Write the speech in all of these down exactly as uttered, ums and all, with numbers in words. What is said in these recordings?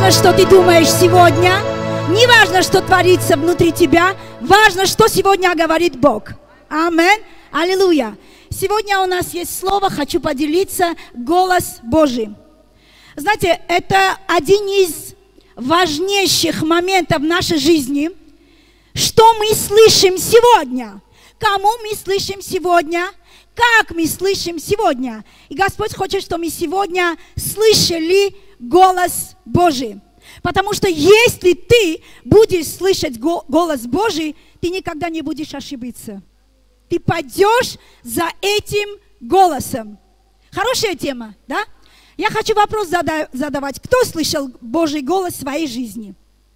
важно, что ты думаешь сегодня, не важно, что творится внутри тебя, важно, что сегодня говорит Бог. Аминь. Аллилуйя. Сегодня у нас есть слово, хочу поделиться, голос Божий. Знаете, это один из важнейших моментов в нашей жизни, что мы слышим сегодня, кому мы слышим сегодня, как мы слышим сегодня. И Господь хочет, чтобы мы сегодня слышали голос Божий. Потому что если ты будешь слышать голос Божий, ты никогда не будешь ошибиться. Ты пойдешь за этим голосом. Хорошая тема, да? Я хочу вопрос задавать. Кто слышал Божий голос в своей жизни?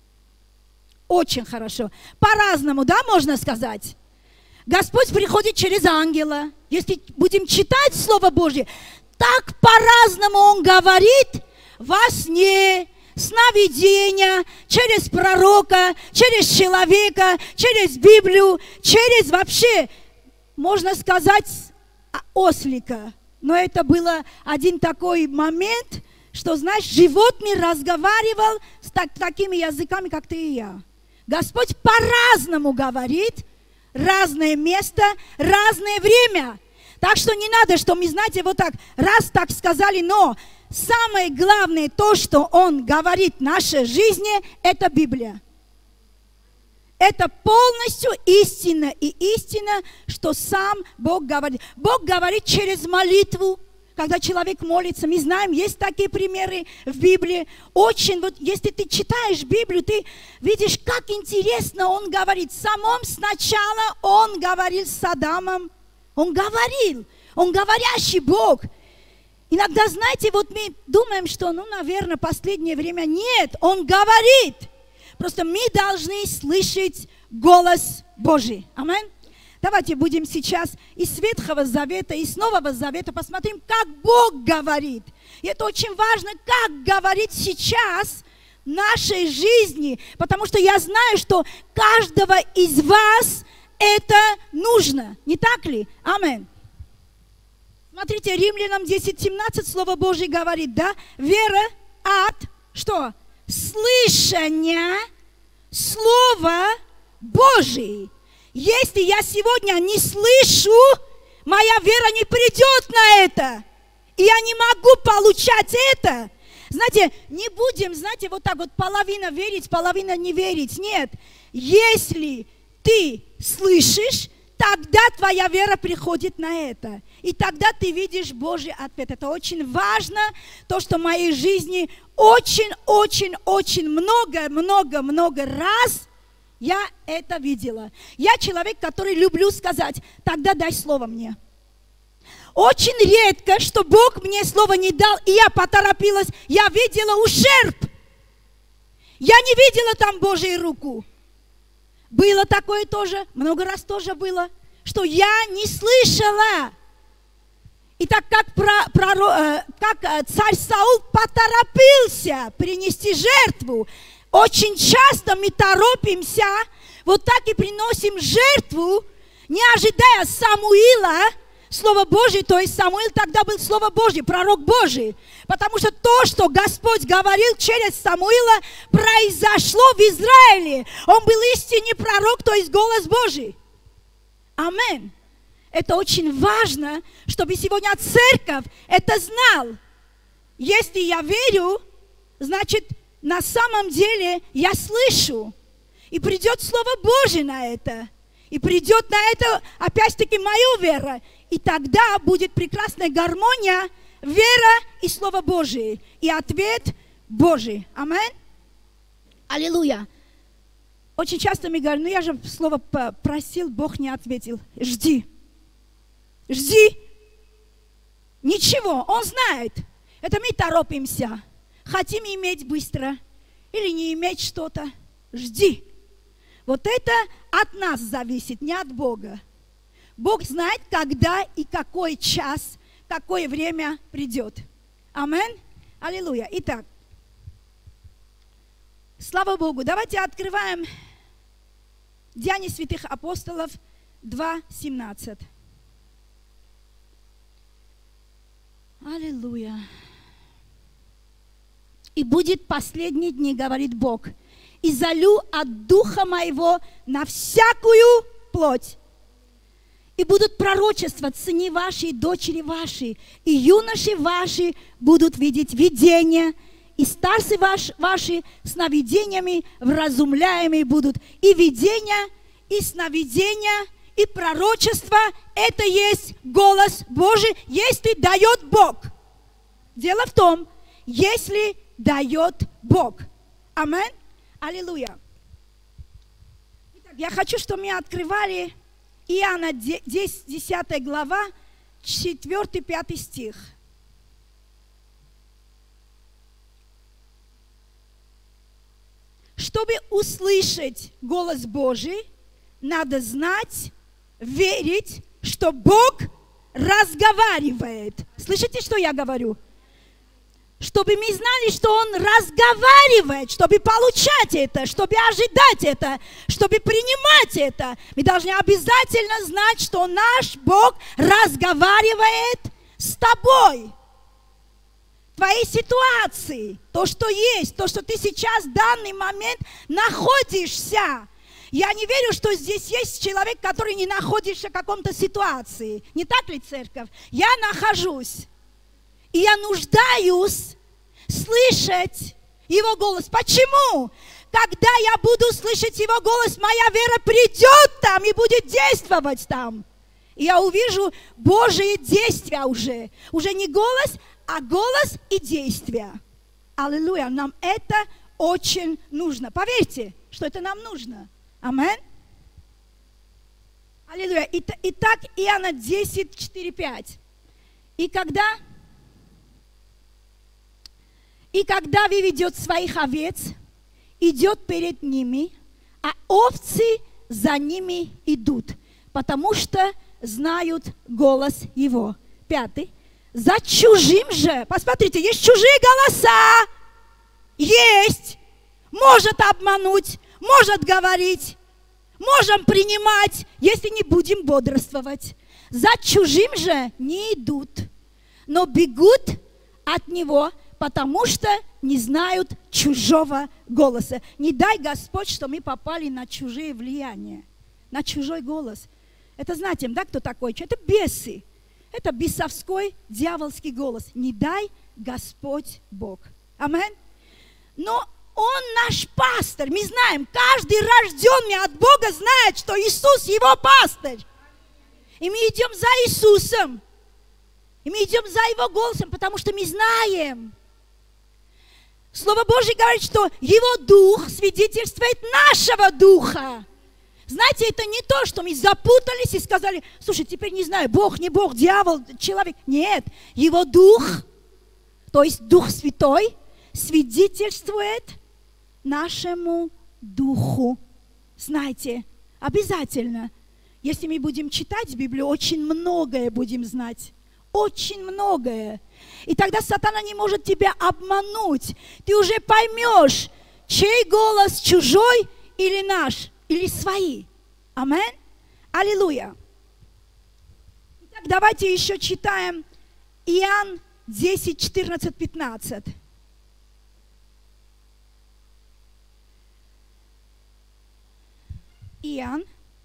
Очень хорошо. По-разному, да, можно сказать? Господь приходит через ангела. Если будем читать Слово Божье, так по-разному Он говорит во сне, сновидения, через пророка, через человека, через Библию, через вообще, можно сказать, ослика. Но это был один такой момент, что, знаешь, животный разговаривал с так, такими языками, как ты и я. Господь по-разному говорит, разное место, разное время. Так что не надо, что мы, знаете, вот так, раз так сказали, но самое главное, то, что Он говорит в нашей жизни, это Библия. Это полностью истина и истина, что сам Бог говорит. Бог говорит через молитву, когда человек молится. Мы знаем, есть такие примеры в Библии. Очень, вот если ты читаешь Библию, ты видишь, как интересно Он говорит. Самом сначала Он говорил с Адамом. Он говорил. Он говорящий Бог. Иногда, знаете, вот мы думаем, что, ну, наверное, последнее время нет. Он говорит. Просто мы должны слышать голос Божий. Аминь. Давайте будем сейчас из Ветхого Завета, из Нового Завета посмотрим, как Бог говорит. И это очень важно, как говорит сейчас в нашей жизни, потому что я знаю, что каждого из вас это нужно. Не так ли? Аминь. Смотрите, Римлянам десять семнадцать Слово Божье говорит, да? Вера от, что? Слышания Слова Божьего. Если я сегодня не слышу, моя вера не придет на это. И я не могу получать это. Знаете, не будем, знаете, вот так вот половина верить, половина не верить. Нет. Если ты слышишь, тогда твоя вера приходит на это. И тогда ты видишь Божий ответ. Это очень важно, то, что в моей жизни очень-очень-очень много-много-много раз я это видела. Я человек, который люблю сказать, тогда дай слово мне. Очень редко, что Бог мне слово не дал, и я поторопилась, я видела ущерб. Я не видела там Божью руку. Было такое тоже, много раз тоже было, что я не слышала. И так как, про, про, как царь Саул поторопился принести жертву, очень часто мы торопимся, вот так и приносим жертву, не ожидая Самуила, Слово Божие, то есть Самуил тогда был Слово Божие, пророк Божий. Потому что то, что Господь говорил через Самуила, произошло в Израиле. Он был истинный пророк, то есть голос Божий. Аминь. Это очень важно, чтобы сегодня церковь это знал. Если я верю, значит, на самом деле я слышу. И придет Слово Божие на это. И придет на это, опять-таки, моя вера. И тогда будет прекрасная гармония, вера и Слово Божие. И ответ Божий. Аминь. Аллилуйя. Очень часто мы говорим, ну я же слово просил, Бог не ответил. Жди. Жди. Ничего, Он знает. Это мы торопимся. Хотим иметь быстро или не иметь что-то. Жди. Вот это от нас зависит, не от Бога. Бог знает, когда и какой час, какое время придет. Аминь. Аллилуйя. Итак, слава Богу. Давайте открываем Деяния святых апостолов два семнадцать. Аллилуйя. И будет последние дни, говорит Бог, и залю от Духа Моего на всякую плоть. И будут пророчествовать сыны ваши и дочери ваши, и юноши ваши будут видеть видения, и старцы ваш, ваши сновидениями вразумляемые будут. И видения, и сновидения, и пророчество – это есть голос Божий, если дает Бог. Дело в том, если дает Бог. Аминь. Аллилуйя. Итак, я хочу, чтобы мы открывали Иоанна десятая глава, четвёртый-пятый стих. Чтобы услышать голос Божий, надо знать, верить, что Бог разговаривает. Слышите, что я говорю? Чтобы мы знали, что Он разговаривает, чтобы получать это, чтобы ожидать это, чтобы принимать это. Мы должны обязательно знать, что наш Бог разговаривает с тобой. Твоей ситуации, то, что есть, то, что ты сейчас в данный момент находишься. Я не верю, что здесь есть человек, который не находится в каком-то ситуации. Не так ли, церковь? Я нахожусь. И я нуждаюсь слышать Его голос. Почему? Когда я буду слышать Его голос, моя вера придет там и будет действовать там. И я увижу Божие действия уже. Уже не голос, а голос и действия. Аллилуйя. Нам это очень нужно. Поверьте, что это нам нужно. Аминь. Аллилуйя. Итак, Иоанна десять, четыре, пять. И когда... И когда выведет своих овец, идет перед ними, а овцы за ними идут, потому что знают голос его. Пятый. За чужим же, посмотрите, есть чужие голоса, есть, может обмануть, может говорить, можем принимать, если не будем бодрствовать. За чужим же не идут, но бегут от него, потому что не знают чужого голоса. Не дай Господь, что мы попали на чужие влияния, на чужой голос. Это знаете, да, кто такой? Это бесы. Это бесовской, дьявольский голос. Не дай Господь Бог. Аминь. Но Он наш пастырь. Мы знаем, каждый рожденный от Бога знает, что Иисус его пастырь. И мы идем за Иисусом. И мы идем за Его голосом, потому что мы знаем. Слово Божье говорит, что Его Дух свидетельствует нашего Духа. Знаете, это не то, что мы запутались и сказали, слушай, теперь не знаю, Бог, не Бог, дьявол, человек. Нет, Его Дух, то есть Дух Святой, свидетельствует нашему Духу. Знаете, обязательно, если мы будем читать Библию, очень многое будем знать. Очень многое. И тогда сатана не может тебя обмануть. Ты уже поймешь, чей голос, чужой или наш, или свои. Аминь. Аллилуйя. Итак, давайте еще читаем Иоанн десять, четырнадцать, пятнадцать. Иоанн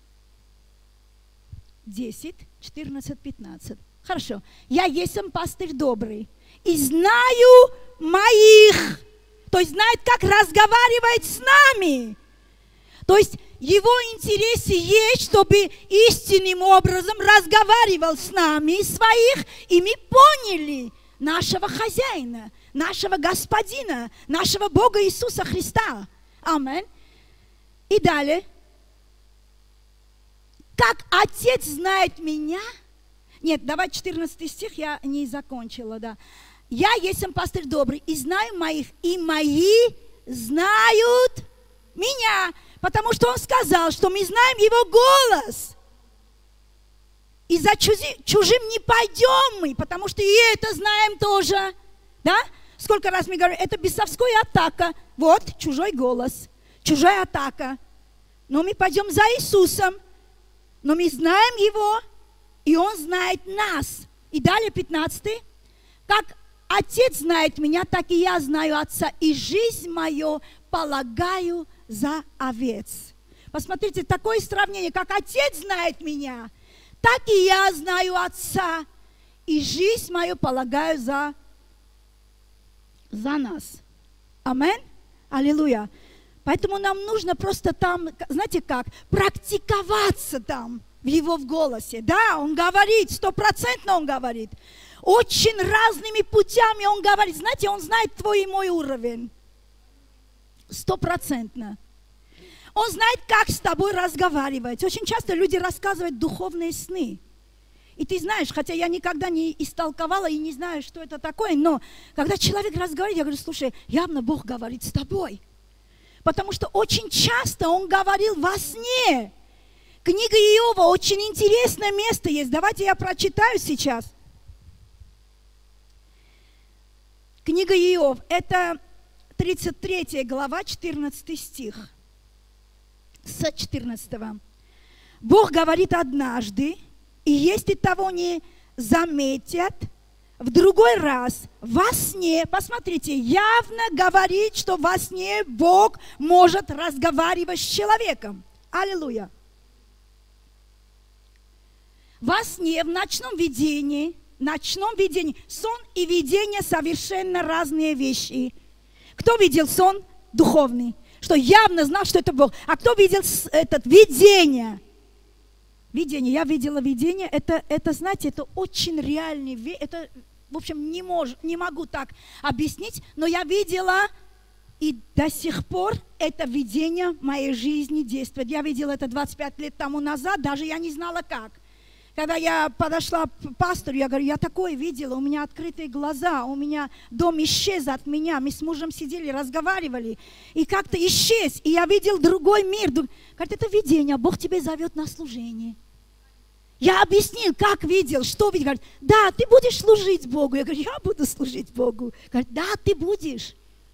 десять, четырнадцать, пятнадцать. Хорошо. Я есть пастырь добрый и знаю моих. То есть знает, как разговаривать с нами. То есть Его интересе есть, чтобы истинным образом разговаривал с нами, своих, и мы поняли нашего хозяина, нашего господина, нашего Бога Иисуса Христа. Аминь. И далее. Как Отец знает меня. Нет, давай четырнадцатый стих, я не закончила, да. Я есть пастырь добрый и знаю моих, и мои знают меня, потому что Он сказал, что мы знаем Его голос. И за чужим, чужим не пойдем мы, потому что и это знаем тоже. Да? Сколько раз мы говорим, это бесовская атака. Вот чужой голос, чужая атака. Но мы пойдем за Иисусом, но мы знаем Его, и Он знает нас. И далее пятнадцатый. Как Отец знает меня, так и я знаю Отца, и жизнь мою полагаю за овец. Посмотрите, такое сравнение, как Отец знает меня, так и я знаю Отца, и жизнь мою полагаю за, за нас. Аминь. Аллилуйя. Поэтому нам нужно просто там, знаете как, практиковаться там, в его в голосе. Да, он говорит, стопроцентно он говорит. Очень разными путями он говорит. Знаете, он знает твой и мой уровень. Стопроцентно. Он знает, как с тобой разговаривать. Очень часто люди рассказывают духовные сны. И ты знаешь, хотя я никогда не истолковала и не знаю, что это такое, но когда человек разговаривает, я говорю, слушай, явно Бог говорит с тобой. Потому что очень часто он говорил во сне. Книга Иова, очень интересное место есть. Давайте я прочитаю сейчас. Книга Иов, это тридцать третья глава, четырнадцатый стих. С четырнадцатого. Бог говорит однажды, и если того не заметят, в другой раз во сне, посмотрите, явно говорит, что во сне Бог может разговаривать с человеком. Аллилуйя. Во сне, в ночном видении, ночном видении, сон и видение совершенно разные вещи. Кто видел сон духовный? Что явно знал, что это Бог. А кто видел это видение? Видение. Я видела видение. Это, это знаете, это очень реальный. Это, в общем, не, мож, не могу так объяснить, но я видела, и до сих пор это видение в моей жизни действует. Я видела это двадцать пять лет тому назад, даже я не знала как. Когда я подошла к пастору, я говорю, я такое видела, у меня открытые глаза, у меня дом исчез от меня, мы с мужем сидели, разговаривали, и как-то исчез, и я видел другой мир. Говорит, это видение, Бог тебя зовет на служение. Я объяснил, как видел, что видел. Говорит, да, ты будешь служить Богу. Я говорю, я буду служить Богу. Говорит, да, ты будешь.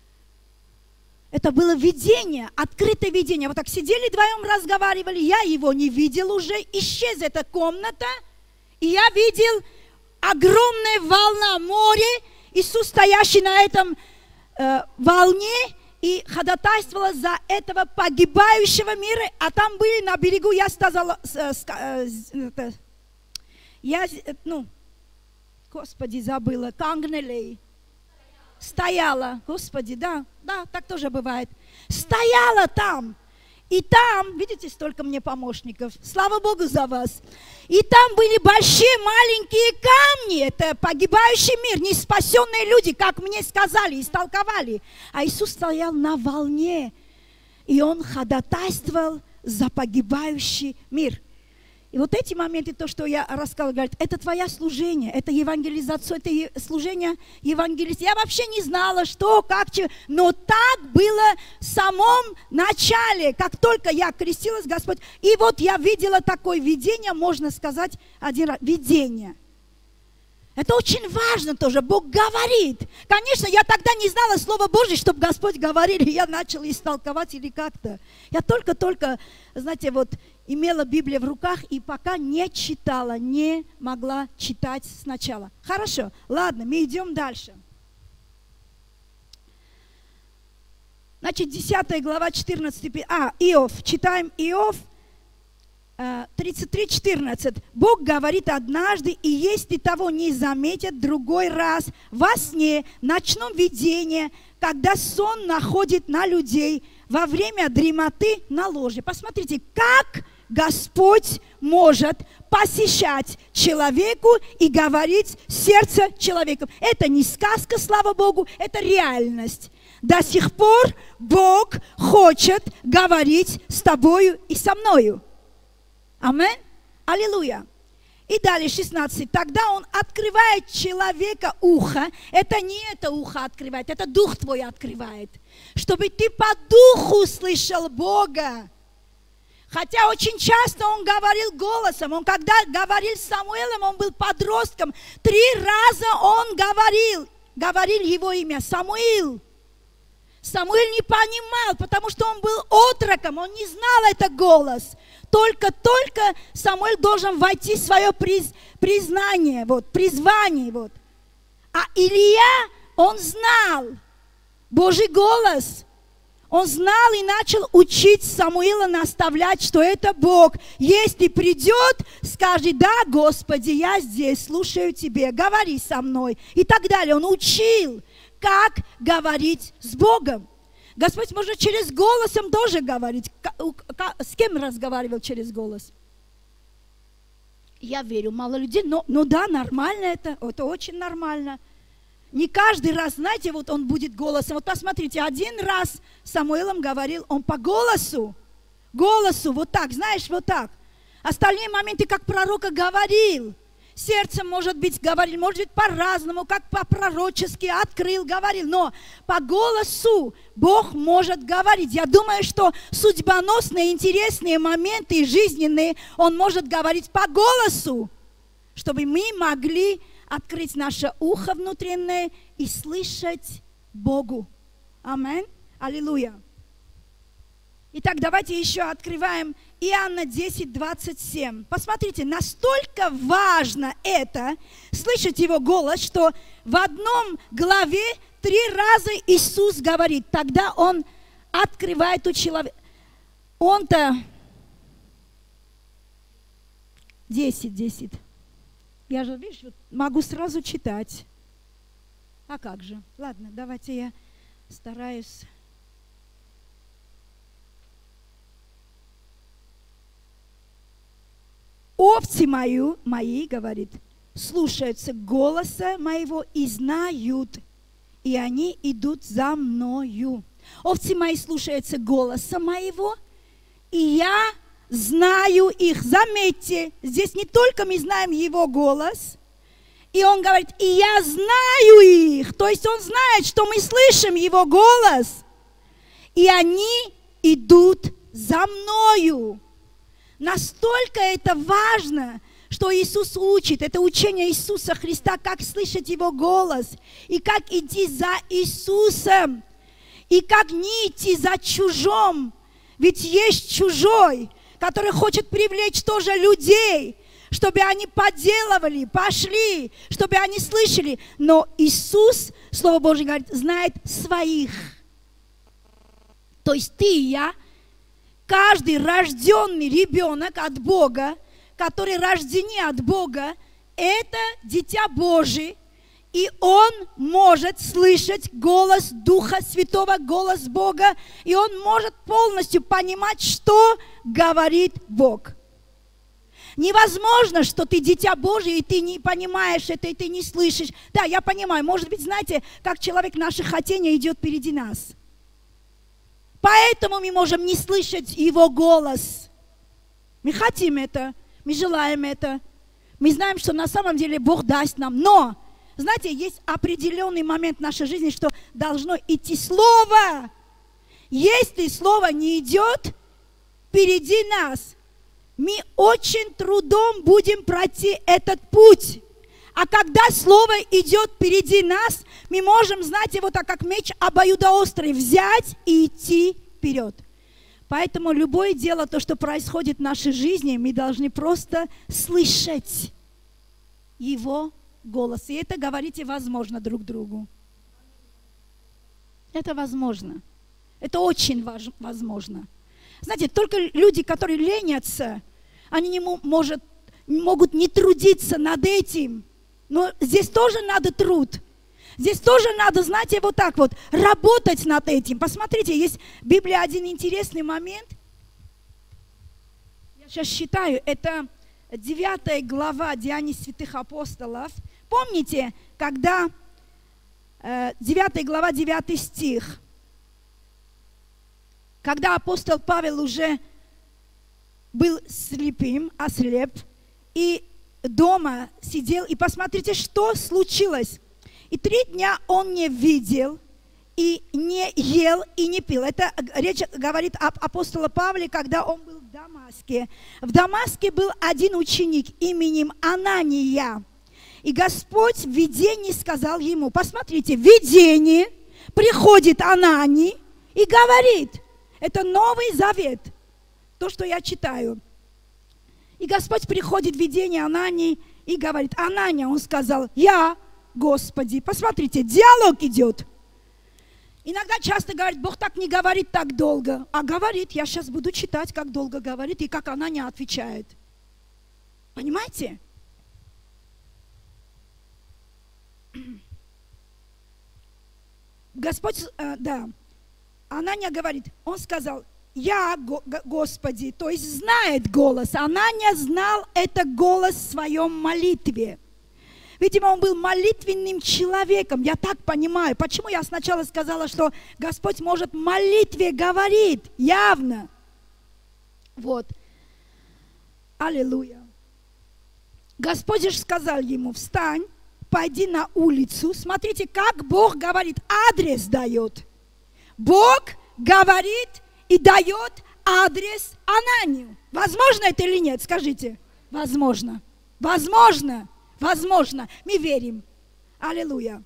Это было видение, открытое видение. Вот так сидели вдвоем, разговаривали, я его не видел уже, исчез эта комната, и я видел огромная волна моря, Иисус, стоящий на этом э, волне, и ходатайствовала за этого погибающего мира, а там были на берегу, я сказала, э, э, э, я, ну, Господи, забыла, Кангнелей. Стояла, Господи, да, да, так тоже бывает. Стояла там, и там, видите, столько мне помощников, слава Богу за вас. И там были большие маленькие камни, это погибающий мир, не спасенные люди, как мне сказали, истолковали. А Иисус стоял на волне, и Он ходатайствовал за погибающий мир. И вот эти моменты, то, что я рассказывала, говорит, это твое служение, это евангелизация, это служение евангелиста. Я вообще не знала, что, как, чего, но так было в самом начале, как только я крестилась, Господь. И вот я видела такое видение, можно сказать, один раз, видение. Это очень важно тоже, Бог говорит. Конечно, я тогда не знала Слова Божье, чтобы Господь говорил, и я начала истолковать или как-то. Я только-только, знаете, вот имела Библию в руках и пока не читала, не могла читать сначала. Хорошо, ладно, мы идем дальше. Значит, десятая глава, четырнадцатый, а, Иов, читаем Иов, тридцать три четырнадцать. Бог говорит однажды, и если того не заметят, другой раз во сне, в ночном видении, когда сон находит на людей, во время дремоты на ложе. Посмотрите, как Господь может посещать человеку и говорить сердце человеку. Это не сказка, слава Богу, это реальность. До сих пор Бог хочет говорить с тобою и со мною. Аминь. Аллилуйя. И далее шестнадцать. Тогда Он открывает человека ухо. Это не это ухо открывает, это дух твой открывает. Чтобы ты по духу слышал Бога. Хотя очень часто Он говорил голосом. Он когда говорил с Самуилом, он был подростком. Три раза Он говорил, говорил его имя Самуил. Самуил не понимал, потому что он был отроком, он не знал этот голос. Только-только Самуил должен войти в свое приз, признание, вот, призвание. Вот. А Илия, он знал Божий голос. Он знал и начал учить Самуила, наставлять, что это Бог. Если придет, скажи: да, Господи, я здесь, слушаю Тебе, говори со мной. И так далее. Он учил, как говорить с Богом. Господь может через голосом тоже говорить. С кем разговаривал через голос? Я верю, мало людей, но, но да, нормально это, это очень нормально. Не каждый раз, знаете, вот он будет голосом. Вот посмотрите, один раз с Самуилом говорил, он по голосу, голосу, вот так, знаешь, вот так. Остальные моменты, как пророка говорил. Сердцем, может быть, говорил, может быть, по-разному, как по-пророчески открыл, говорил. Но по голосу Бог может говорить. Я думаю, что судьбоносные, интересные моменты жизненные Он может говорить по голосу, чтобы мы могли открыть наше ухо внутреннее и слышать Богу. Аминь. Аллилуйя. Итак, давайте еще открываем Иоанна десять, двадцать семь. Посмотрите, настолько важно это, слышать Его голос, что в одном главе три раза Иисус говорит. Тогда Он открывает у человека. Он-то десять, десять. Я же, видишь, вот могу сразу читать. А как же? Ладно, давайте я стараюсь. Овцы мою, мои, говорит, слушаются голоса моего и знают, и они идут за мною. Овцы мои слушаются голоса моего, и я знаю их. Заметьте, здесь не только мы знаем Его голос, и Он говорит, и я знаю их. То есть Он знает, что мы слышим Его голос, и они идут за мною. Настолько это важно, что Иисус учит. Это учение Иисуса Христа, как слышать Его голос, и как идти за Иисусом, и как не идти за чужом. Ведь есть чужой, который хочет привлечь тоже людей, чтобы они подделывали, пошли, чтобы они слышали. Но Иисус, Слово Божье говорит, знает своих. То есть ты и я, каждый рожденный ребенок от Бога, который рождены от Бога, это дитя Божие, и он может слышать голос Духа Святого, голос Бога, и он может полностью понимать, что говорит Бог. Невозможно, что ты дитя Божие, и ты не понимаешь это, и ты не слышишь. Да, я понимаю, может быть, знаете, как человек наших хотений идет впереди нас. Поэтому мы можем не слышать Его голос. Мы хотим это, мы желаем это. Мы знаем, что на самом деле Бог даст нам. Но, знаете, есть определенный момент в нашей жизни, что должно идти Слово. Если Слово не идет впереди нас, мы очень трудом будем пройти этот путь. А когда Слово идет впереди нас, мы можем, знаете, вот так как меч обоюдоострый, взять и идти вперед. Поэтому любое дело, то, что происходит в нашей жизни, мы должны просто слышать Его голос. И это говорите возможно друг другу. Это возможно. Это очень важ, возможно. Знаете, только люди, которые ленятся, они не может, могут не трудиться над этим. Но здесь тоже надо труд. Здесь тоже надо, знаете, вот так вот, работать над этим. Посмотрите, есть в Библии один интересный момент. Я сейчас считаю, это девятая глава Деяний святых апостолов. Помните, когда э, девятая глава, девятый стих, когда апостол Павел уже был слепым, ослеп, и дома сидел, и посмотрите, что случилось. И три дня он не видел, и не ел, и не пил. Это речь говорит об апостоле Павле, когда он был в Дамаске. В Дамаске был один ученик именем Анания. И Господь в видении сказал ему, посмотрите, в видении приходит Ананий и говорит, это Новый Завет, то, что я читаю. И Господь приходит в видение Анании и говорит, Анания, он сказал, я, Господи. Посмотрите, диалог идет. Иногда часто говорит, Бог так не говорит так долго. А говорит, я сейчас буду читать, как долго говорит и как она не отвечает. Понимаете? Господь, э, да, Анания говорит, он сказал, я, Господи, то есть знает голос. Анания знал этот голос в своем молитве. Видимо, он был молитвенным человеком, я так понимаю. Почему я сначала сказала, что Господь может в молитве говорить, явно. Вот. Аллилуйя. Господь же сказал ему, встань, пойди на улицу. Смотрите, как Бог говорит, адрес дает. Бог говорит и дает адрес Ананию. Возможно это или нет? Скажите. Возможно. Возможно. Возможно. Мы верим. Аллилуйя.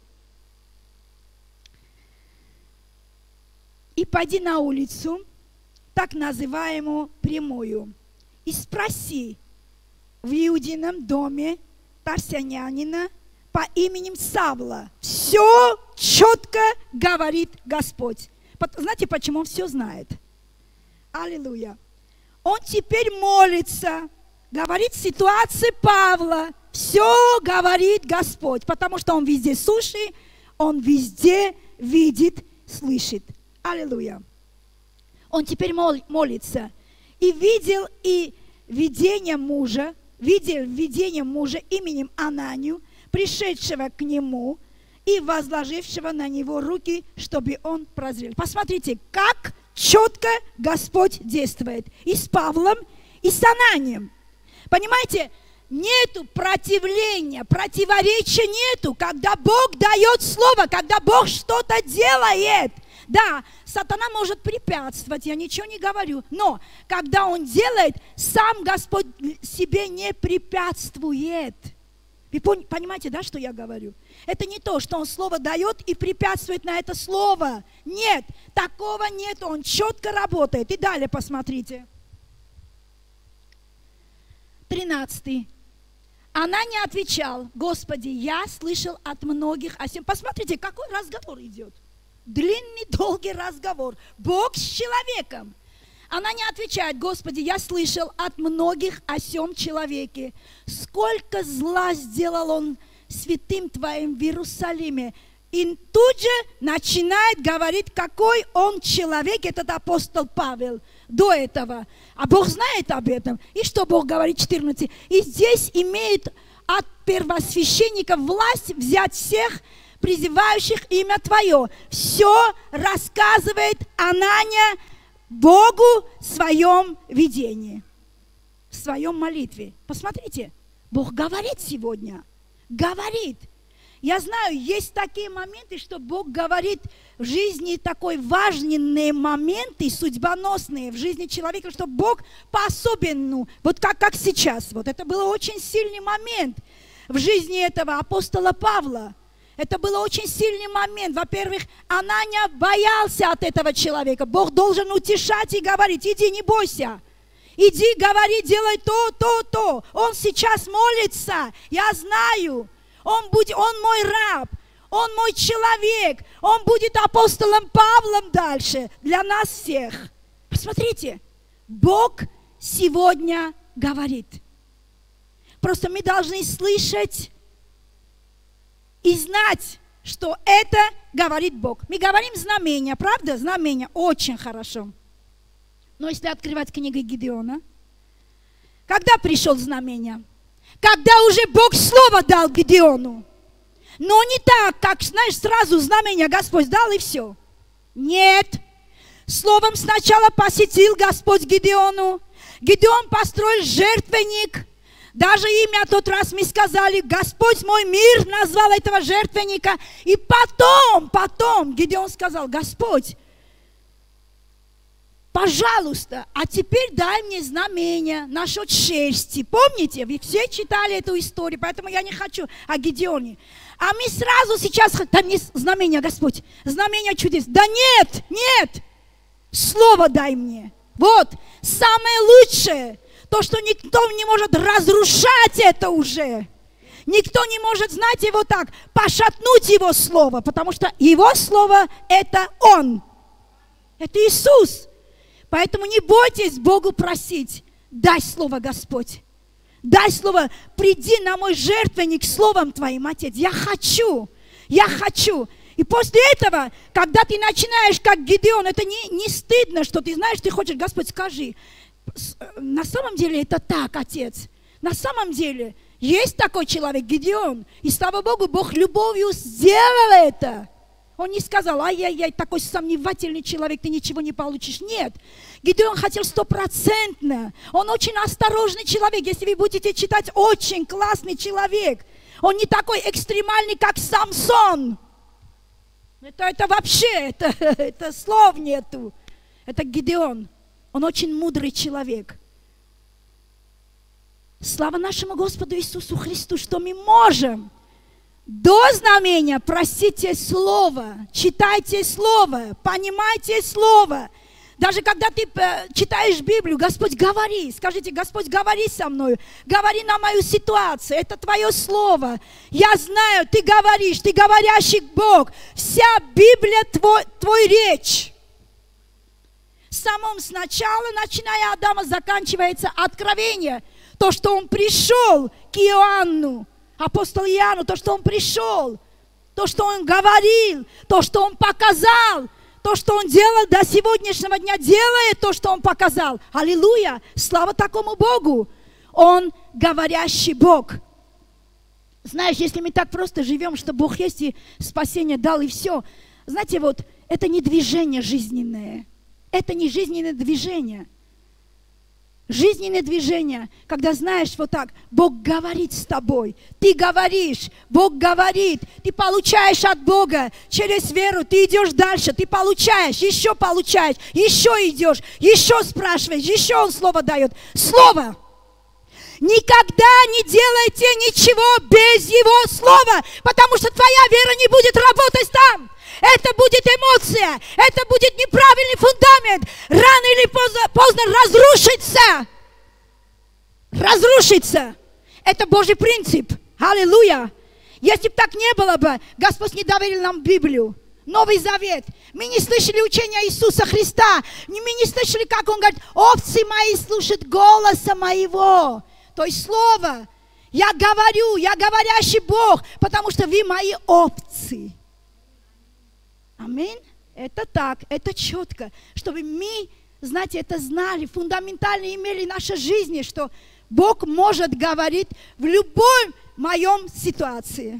И пойди на улицу, так называемую прямую, и спроси в Иудином доме парсянянина по имени Савла. Все четко говорит Господь. Знаете, почему он все знает? Аллилуйя. Он теперь молится, говорит ситуации Павла. Все говорит Господь, потому что он везде слышит, он везде видит, слышит. Аллилуйя. Он теперь мол, молится. И видел и видение мужа, видел видение мужа именем Ананию, пришедшего к нему и возложившего на него руки, чтобы он прозрел. Посмотрите, как четко Господь действует и с Павлом, и с Ананием. Понимаете, нету противления, противоречия нету, когда Бог дает слово, когда Бог что-то делает. Да, сатана может препятствовать, я ничего не говорю, но когда он делает, сам Господь себе не препятствует. Вы понимаете, да, что я говорю? Это не то, что он слово дает и препятствует на это слово. Нет, такого нет, он четко работает. И далее посмотрите. тринадцатый. Она не отвечал, Господи, я слышал от многих о сем. Посмотрите, какой разговор идет. Длинный, долгий разговор. Бог с человеком. Она не отвечает, Господи, я слышал от многих о сем человеке. Сколько зла сделал он святым Твоим в Иерусалиме. И тут же начинает говорить, какой он человек, этот апостол Павел, до этого. А Бог знает об этом. И что Бог говорит, четырнадцать? И здесь имеет от первосвященников власть взять всех, призывающих имя Твое. Все рассказывает Анания Богу в своем видении, в своем молитве. Посмотрите, Бог говорит сегодня, говорит. Я знаю, есть такие моменты, что Бог говорит в жизни, такой важные моменты, судьбоносные в жизни человека, что Бог по-особенному, вот как, как сейчас, вот это был очень сильный момент в жизни этого апостола Павла. Это был очень сильный момент. Во-первых, Анания боялся от этого человека. Бог должен утешать и говорить, иди, не бойся. Иди, говори, делай то, то, то. Он сейчас молится, я знаю. Он, будет, он мой раб, он мой человек. Он будет апостолом Павлом дальше для нас всех. Посмотрите, Бог сегодня говорит. Просто мы должны слышать и знать, что это говорит Бог. Мы говорим знамения, правда? Знамения очень хорошо. Но если открывать книгу Гидеона, когда пришел знамение? Когда уже Бог слово дал Гидеону. Но не так, как, знаешь, сразу знамение Господь дал и все. Нет. Словом сначала посетил Господь Гидеону. Гидеон построил жертвенник. Даже имя тот раз мы сказали, Господь мой мир назвал этого жертвенника. И потом, потом Гидеон сказал, Господь, пожалуйста, а теперь дай мне знамение насчет шерсти. Помните, вы все читали эту историю, поэтому я не хочу о Гидеоне. А мы сразу сейчас, да не знамение, Господь, знамение чудес. Да нет, нет, слово дай мне. Вот, самое лучшее. То, что никто не может разрушать это уже. Никто не может, знать его так, пошатнуть его слово, потому что его слово – это он. Это Иисус. Поэтому не бойтесь Богу просить. Дай слово, Господь. Дай слово, приди на мой жертвенник словом Твоим, Отец. Я хочу, я хочу. И после этого, когда ты начинаешь, как Гидеон, это не, не стыдно, что ты знаешь, ты хочешь, Господь, скажи. На самом деле это так, Отец. На самом деле есть такой человек, Гидеон. И слава Богу, Бог любовью сделал это. Он не сказал, ай-яй-яй, такой сомневательный человек, ты ничего не получишь. Нет, Гидеон хотел стопроцентно. Он очень осторожный человек. Если вы будете читать, очень классный человек. Он не такой экстремальный, как Самсон. Это, это вообще, это, это слов нету. Это Гидеон. Он очень мудрый человек. Слава нашему Господу Иисусу Христу, что мы можем до знамения просите Слово, читайте Слово, понимайте Слово. Даже когда ты читаешь Библию, Господь, говори, скажите, Господь, говори со мной, говори на мою ситуацию, это Твое Слово. Я знаю, Ты говоришь, Ты говорящий Бог. Вся Библия твой, твой речь. С самого начала, начиная Адама, заканчивается откровение. То, что Он пришел к Иоанну, апостол Иоанну, то, что он пришел, то, что он говорил, то, что он показал, то, что он делал до сегодняшнего дня, делает то, что он показал. Аллилуйя! Слава такому Богу! Он говорящий Бог. Знаешь, если мы так просто живем, что Бог есть и спасение дал, и все. Знаете, вот это не движение жизненное. Это не жизненное движение. Жизненное движение, когда знаешь вот так, Бог говорит с тобой, ты говоришь, Бог говорит, ты получаешь от Бога через веру, ты идешь дальше, ты получаешь, еще получаешь, еще идешь, еще спрашиваешь, еще Он слово дает. Слово! Никогда не делайте ничего без Его слова, потому что твоя вера не будет работать там. Это будет эмоция, это будет неправильный фундамент. Рано или поздно, поздно разрушится. Разрушится. Это Божий принцип. Аллилуйя. Если бы так не было бы, Господь не доверил нам Библию. Новый Завет. Мы не слышали учения Иисуса Христа. Мы не слышали, как Он говорит, овцы мои слушают голоса моего. То есть слово. Я говорю, я говорящий Бог, потому что вы мои овцы. Аминь. Это так, это четко, чтобы мы, знаете, это знали, фундаментально имели в нашей жизни, что Бог может говорить в любой моем ситуации.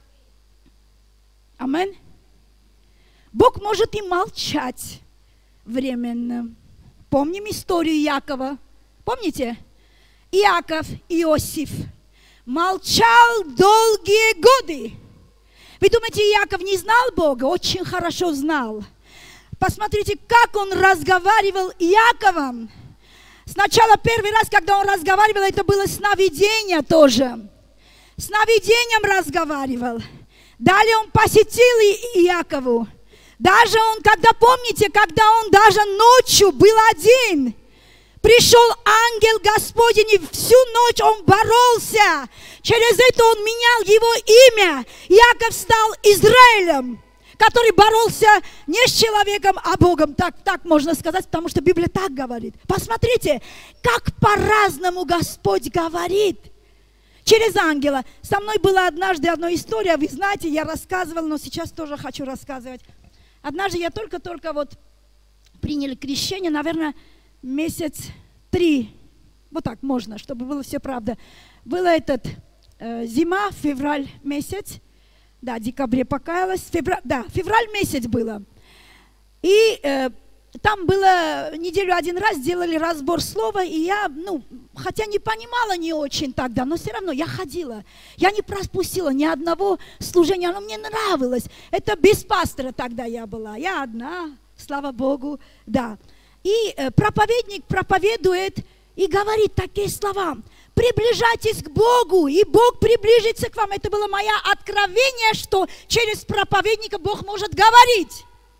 Аминь. Бог может и молчать временно. Помним историю Иакова? Помните? Иаков, Иосиф молчал долгие годы. Вы думаете, Иаков не знал Бога? Очень хорошо знал. Посмотрите, как он разговаривал с Иаковом. Сначала первый раз, когда он разговаривал, это было сновидение тоже. Сновидением разговаривал. Далее он посетил Иакову. Даже он, когда, помните, когда он даже ночью был один, пришел ангел Господень, и всю ночь он боролся. Через это он менял его имя. Иаков стал Израилем, который боролся не с человеком, а Богом. Так, так можно сказать, потому что Библия так говорит. Посмотрите, как по-разному Господь говорит. Через ангела. Со мной была однажды одна история, вы знаете, я рассказывала, но сейчас тоже хочу рассказывать. Однажды я только-только вот приняли крещение, наверное, месяц три, вот так можно, чтобы было все правда. Было этот э, зима, февраль месяц, да, в декабре покаялась, февраль, да, февраль месяц было. И э, там было неделю один раз, делали разбор слова, и я, ну, хотя не понимала не очень тогда, но все равно я ходила. Я не пропустила ни одного служения, оно мне нравилось. Это без пастора тогда я была, я одна, слава Богу, да. И э, проповедник проповедует и говорит такие слова. Приближайтесь к Богу, и Бог приближится к вам. Это было мое откровение, что через проповедника Бог может говорить.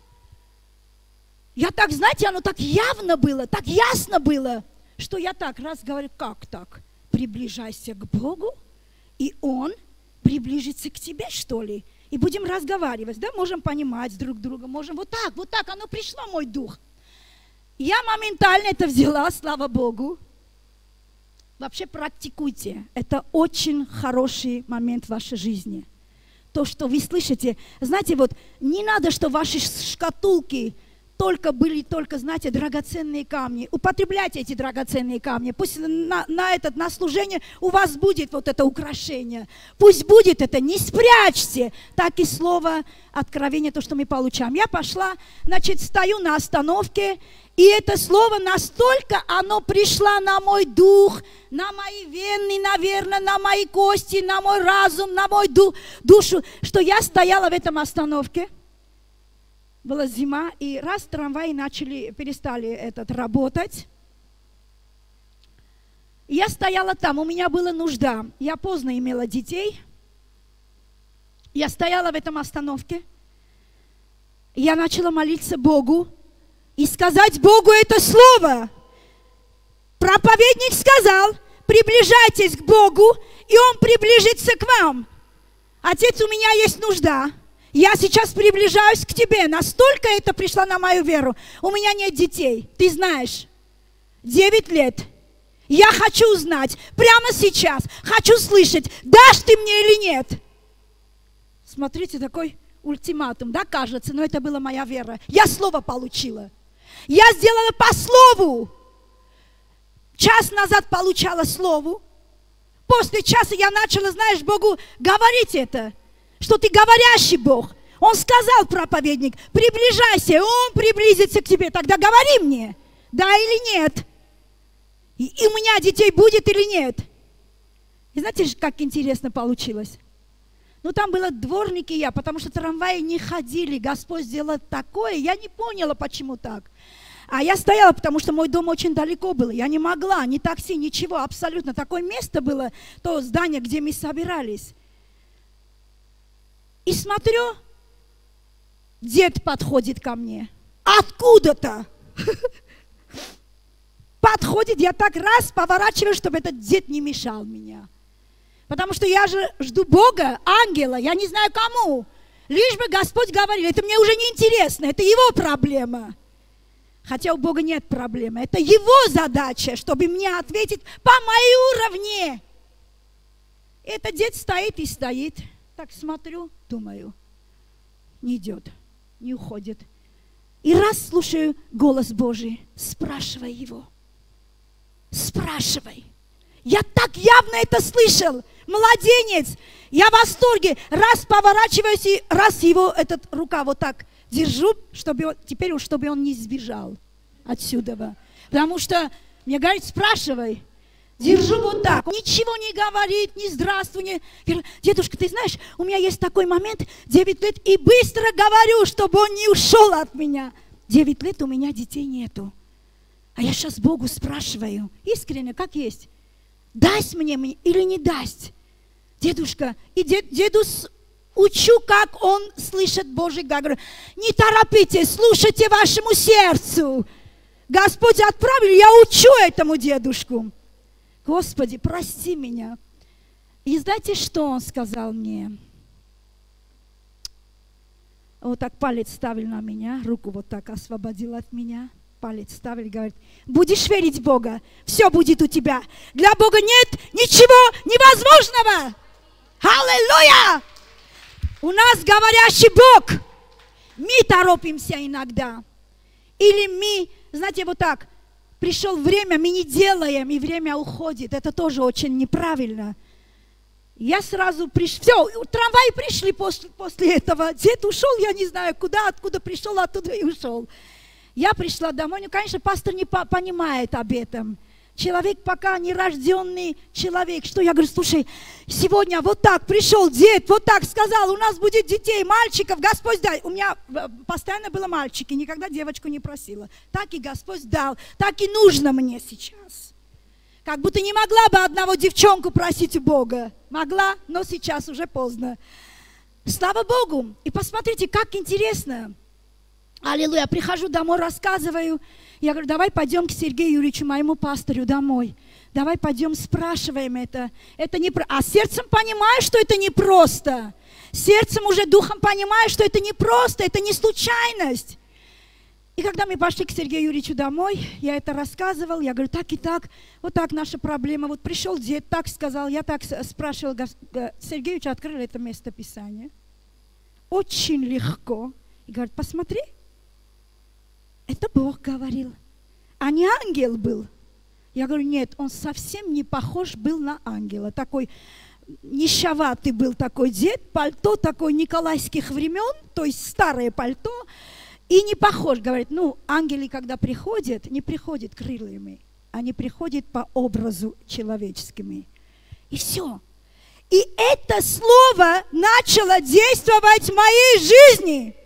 Я так, знаете, оно так явно было, так ясно было, что я так раз говорю, как так? Приближайся к Богу, и Он приближиться к тебе, что ли? И будем разговаривать, да, можем понимать друг друга, можем вот так, вот так, оно пришло, мой дух. Я моментально это взяла, слава Богу. Вообще практикуйте, это очень хороший момент в вашей жизни. То, что вы слышите, знаете, вот не надо, что ваши шкатулки только были, только, знаете, драгоценные камни. Употребляйте эти драгоценные камни. Пусть на, на, этот, на служение у вас будет вот это украшение. Пусть будет это, не спрячьте. Так и слово откровения, то, что мы получаем. Я пошла, значит, стою на остановке, и это слово настолько, оно пришло на мой дух, на мои вены, наверное, на мои кости, на мой разум, на мою ду, душу, что я стояла в этом остановке. Была зима, и раз трамваи начали, перестали этот, работать, я стояла там, у меня была нужда. Я поздно имела детей. Я стояла в этом остановке. Я начала молиться Богу и сказать Богу это слово. Проповедник сказал, приближайтесь к Богу, и Он приближится к вам. Отец, у меня есть нужда. Я сейчас приближаюсь к тебе. Настолько это пришло на мою веру. У меня нет детей. Ты знаешь. Девять лет. Я хочу знать. Прямо сейчас. Хочу слышать. Дашь ты мне или нет? Смотрите, такой ультиматум. Да, кажется. Но это была моя вера. Я слово получила. Я сделала по слову. Час назад получала слово. После часа я начала, знаешь, Богу говорить это. Что ты говорящий Бог. Он сказал, проповедник, приближайся, Он приблизится к тебе. Тогда говори мне, да или нет. И, и у меня детей будет или нет. И знаете, как интересно получилось? Ну, там было дворники я, потому что трамваи не ходили. Господь сделал такое, я не поняла, почему так. А я стояла, потому что мой дом очень далеко был. Я не могла, ни такси, ничего, абсолютно. Такое место было, то здание, где мы собирались. И смотрю, дед подходит ко мне. Откуда-то. Подходит, я так раз поворачиваю, чтобы этот дед не мешал меня. Потому что я же жду Бога, ангела, я не знаю кому. Лишь бы Господь говорил, это мне уже не интересно, это Его проблема. Хотя у Бога нет проблемы, это Его задача, чтобы мне ответить по моей уровне. Этот дед стоит и стоит. Так смотрю, думаю, не идет, не уходит. И раз слушаю голос Божий, спрашивай его. Спрашивай. Я так явно это слышал. Младенец. Я в восторге. Раз поворачиваюсь, и раз его этот рука вот так держу, чтобы он, теперь уж, чтобы он не сбежал отсюда. Потому что мне говорит, спрашивай. Держу вот так, ничего не говорит, ни здравствуй, ни... Дедушка, ты знаешь, у меня есть такой момент, девять лет, и быстро говорю, чтобы он не ушел от меня. Девять лет у меня детей нету. А я сейчас Богу спрашиваю, искренне, как есть, даст мне или не даст? Дедушка, и дед, деду учу, как он слышит Божий говорю. Не торопитесь, слушайте вашему сердцу. Господь отправил, я учу этому дедушку. Господи, прости меня. И знаете, что он сказал мне? Вот так палец ставил на меня, руку вот так освободил от меня, палец ставил и говорит, будешь верить в Бога, все будет у тебя. Для Бога нет ничего невозможного. Аллилуйя! У нас говорящий Бог. Мы торопимся иногда. Или мы, знаете, вот так, пришло время, мы не делаем, и время уходит. Это тоже очень неправильно. Я сразу пришла, все, трамваи пришли после, после этого. Дед ушел, я не знаю куда, откуда пришел, оттуда и ушел. Я пришла домой, ну, конечно, пастор не по- понимает об этом. Человек пока нерожденный человек. Что я говорю, слушай, сегодня вот так пришел дед, вот так сказал, у нас будет детей, мальчиков, Господь дай. У меня постоянно было мальчики, никогда девочку не просила. Так и Господь дал, так и нужно мне сейчас. Как будто не могла бы одного девчонку просить у Бога. Могла, но сейчас уже поздно. Слава Богу. И посмотрите, как интересно. Аллилуйя. Прихожу домой, рассказываю. Я говорю, давай пойдем к Сергею Юрьевичу, моему пастору, домой. Давай пойдем спрашиваем это. Это не про... А сердцем понимаешь, что это непросто. Сердцем уже, духом понимаешь, что это непросто, это не случайность. И когда мы пошли к Сергею Юрьевичу домой, я это рассказывал, я говорю, так и так, вот так наша проблема. Вот пришел дед, так сказал, я так спрашивал, Сергей Юрьевич открыл это место Писания. Очень легко. И говорит, посмотри, это Бог говорил, а не ангел был. Я говорю, нет, он совсем не похож был на ангела. Такой нищаватый был такой дед, пальто такой николаевских времен, то есть старое пальто, и не похож. Говорит, ну, ангелы, когда приходят, не приходят крыльями, они приходят по образу человеческими. И все. И это слово начало действовать в моей жизни.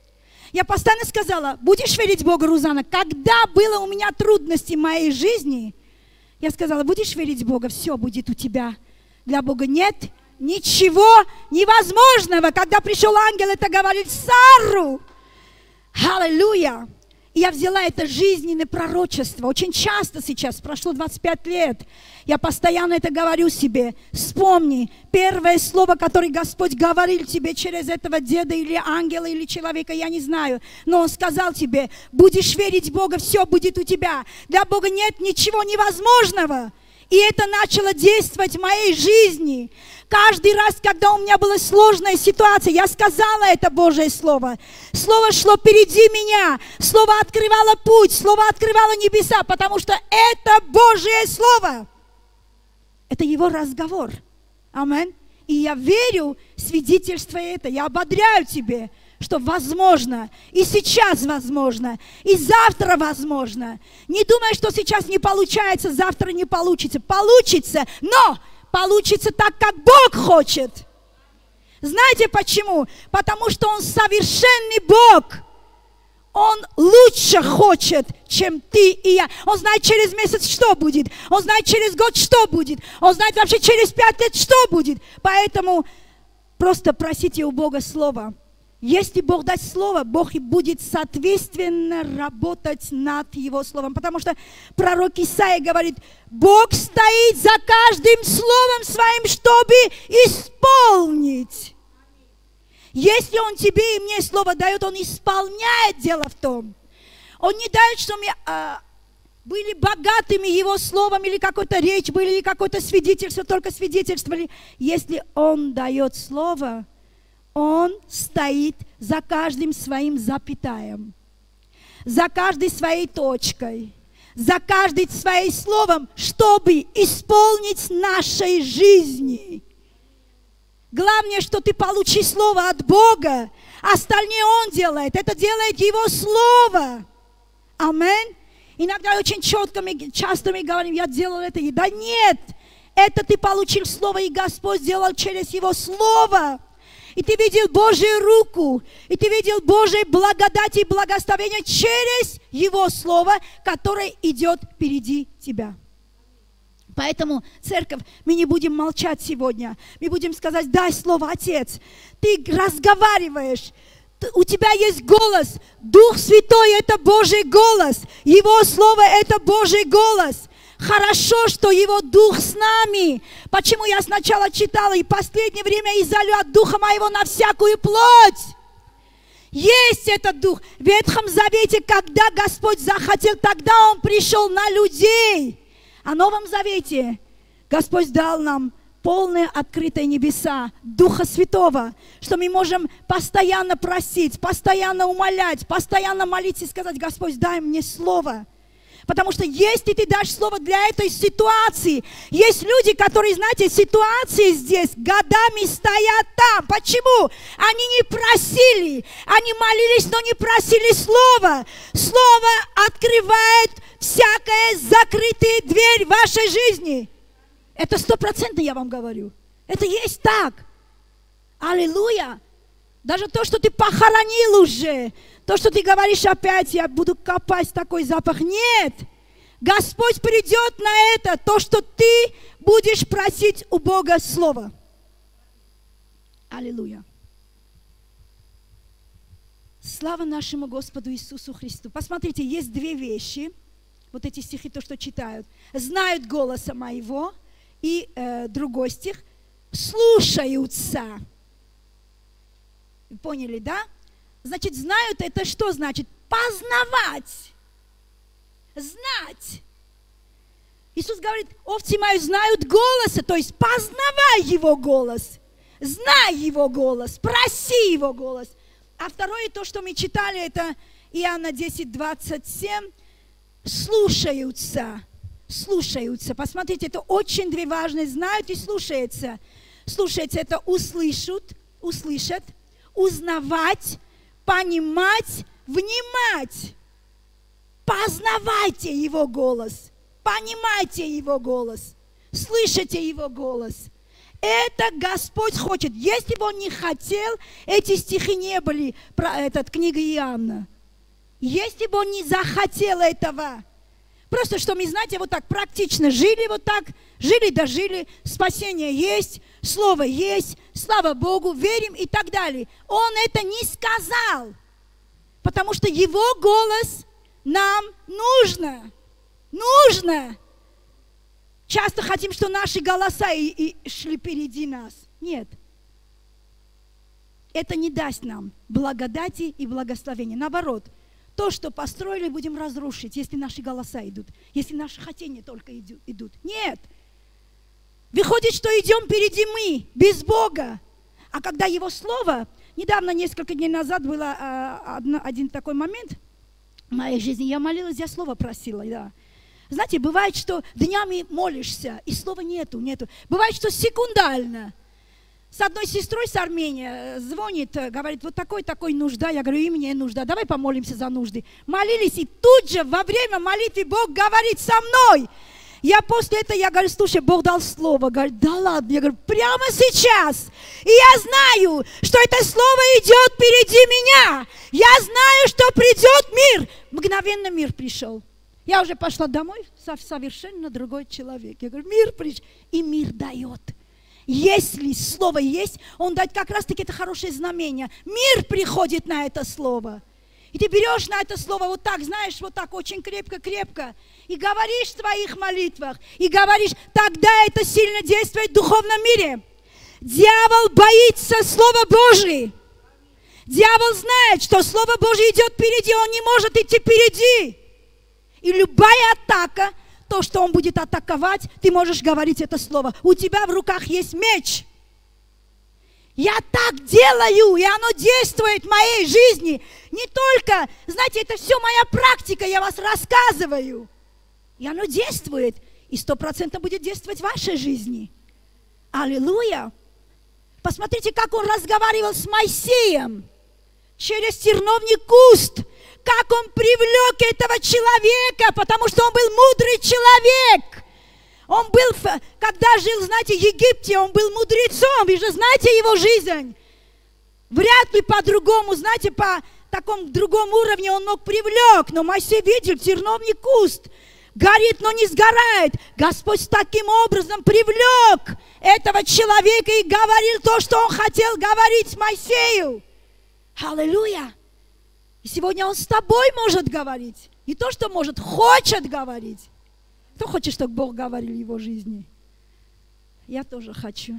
Я постоянно сказала, будешь верить Богу, Рузана? Когда было у меня трудности в моей жизни, я сказала, будешь верить в Бога, все будет у тебя. Для Бога нет ничего невозможного. Когда пришел ангел, это говорит Сару. Аллилуйя. И я взяла это жизненное пророчество. Очень часто сейчас, прошло двадцать пять лет, я постоянно это говорю себе. Вспомни первое слово, которое Господь говорил тебе через этого деда или ангела, или человека, я не знаю. Но Он сказал тебе, будешь верить в Бога, все будет у тебя. Для Бога нет ничего невозможного. И это начало действовать в моей жизни. Каждый раз, когда у меня была сложная ситуация, я сказала это Божье Слово. Слово шло впереди меня. Слово открывало путь. Слово открывало небеса, потому что это Божье Слово. Это Его разговор. Аминь. И я верю, свидетельство это. Я ободряю тебя, что возможно, и сейчас возможно, и завтра возможно. Не думай, что сейчас не получается, завтра не получится. Получится, но получится так, как Бог хочет. Знаете почему? Потому что Он совершенный Бог. Он лучше хочет, чем ты и я. Он знает через месяц, что будет. Он знает через год, что будет. Он знает вообще через пять лет, что будет. Поэтому просто просите у Бога слова. Если Бог даст слово, Бог и будет соответственно работать над Его словом. Потому что пророк Исаия говорит, Бог стоит за каждым словом своим, чтобы исполнить. Если Он тебе и мне слово дает, Он исполняет. Дело в том. Он не дает, что мы а, были богатыми Его словом, или какой-то речь были, или какое-то свидетельство, только свидетельствовали. Если Он дает слово, Он стоит за каждым своим запятаем, за каждой своей точкой, за каждым своим словом, чтобы исполнить нашей жизни. Главное, что ты получишь слово от Бога, остальное Он делает. Это делает Его слово. Аминь. Иногда очень четко, мы, часто мы говорим, я делал это. Да нет, это ты получил слово, и Господь сделал через Его слово. И ты видел Божью руку, и ты видел Божью благодать и благословение через Его Слово, которое идет впереди тебя. Поэтому, церковь, мы не будем молчать сегодня. Мы будем сказать, дай слово, Отец. Ты разговариваешь, у тебя есть голос. Дух Святой – это Божий голос. Его Слово – это Божий голос. Хорошо, что Его Дух с нами. Почему я сначала читала, и в последнее время изолю от Духа Моего на всякую плоть. Есть этот Дух. В Ветхом Завете, когда Господь захотел, тогда Он пришел на людей. А в Новом Завете Господь дал нам полные открытые небеса Духа Святого, что мы можем постоянно просить, постоянно умолять, постоянно молиться и сказать, Господь, дай мне слово. Потому что если ты дашь слово для этой ситуации, есть люди, которые, знаете, ситуации здесь годами стоят там. Почему? Они не просили, они молились, но не просили слова. Слово открывает всякая закрытая дверь в вашей жизни. Это стопроцентно я вам говорю. Это есть так. Аллилуйя. Даже то, что ты похоронил уже, то, что ты говоришь опять, я буду копать такой запах. Нет. Господь придет на это, то, что ты будешь просить у Бога слово. Аллилуйя. Слава нашему Господу Иисусу Христу. Посмотрите, есть две вещи, вот эти стихи, то, что читают, знают голоса моего, и э, другой стих, слушаются. Поняли, да? Значит, знают, это что значит? Познавать, знать. Иисус говорит, овцы мои знают голоса, то есть познавай его голос, знай его голос, проси его голос. А второе, то, что мы читали, это Иоанна десять, двадцать семь, слушаются, слушаются. Посмотрите, это очень две важные, знают и слушаются. Слушаются, это услышат, услышат, узнавать, понимать, внимать. Познавайте его голос, понимайте его голос, слышите его голос. Это Господь хочет. Если бы Он не хотел, эти стихи не были про этот, книга Иоанна. Если бы Он не захотел этого, просто что мы, знаете, вот так практично жили, вот так, жили, дожили, спасение есть, Слово есть, слава Богу, верим и так далее. Он это не сказал, потому что Его голос нам нужно, нужно. Часто хотим, что наши голоса и, и шли впереди нас. Нет. Это не даст нам благодати и благословения. Наоборот, то, что построили, будем разрушить, если наши голоса идут, если наши хотения только идут. Нет. Выходит, что идем впереди мы, без Бога. А когда Его Слово, недавно, несколько дней назад, был а, один такой момент в моей жизни, я молилась, я Слово просила, да. Знаете, бывает, что днями молишься, и слова нету, нету. Бывает, что секундально. С одной сестрой с Армении звонит, говорит, вот такой-такой нужда. Я говорю, и мне нужда, давай помолимся за нужды. Молились, и тут же во время молитвы Бог говорит со мной. Я после этого, я говорю, слушай, Бог дал слово. Говорит, да ладно. Я говорю, прямо сейчас. И я знаю, что это слово идет впереди меня. Я знаю, что придет мир. Мгновенно мир пришел. Я уже пошла домой, совершенно другой человек. Я говорю, мир пришел. И мир дает. Если слово есть, он дает как раз-таки это хорошее знамение. Мир приходит на это слово. И ты берешь на это слово вот так, знаешь, вот так очень крепко-крепко. И говоришь в своих молитвах. И говоришь, тогда это сильно действует в духовном мире. Дьявол боится Слова Божьего. Дьявол знает, что Слово Божье идет впереди, он не может идти впереди. И любая атака, то, что он будет атаковать, ты можешь говорить это слово. У тебя в руках есть меч. Я так делаю, и оно действует в моей жизни. Не только, знаете, это все моя практика, я вас рассказываю. И оно действует, и сто процентов будет действовать в вашей жизни. Аллилуйя! Посмотрите, как он разговаривал с Моисеем через терновник куст. Как он привлек этого человека, потому что он был мудрый человек. Он был, когда жил, знаете, в Египте, он был мудрецом. Вы же знаете его жизнь. Вряд ли по-другому, знаете, по такому другому уровню он мог привлек. Но Моисей видел, терновник куст горит, но не сгорает. Господь таким образом привлек этого человека и говорил то, что он хотел говорить Моисею. Аллилуйя! И сегодня Он с тобой может говорить. Не то, что может, хочет говорить. Кто хочет, чтобы Бог говорил в его жизни? Я тоже хочу.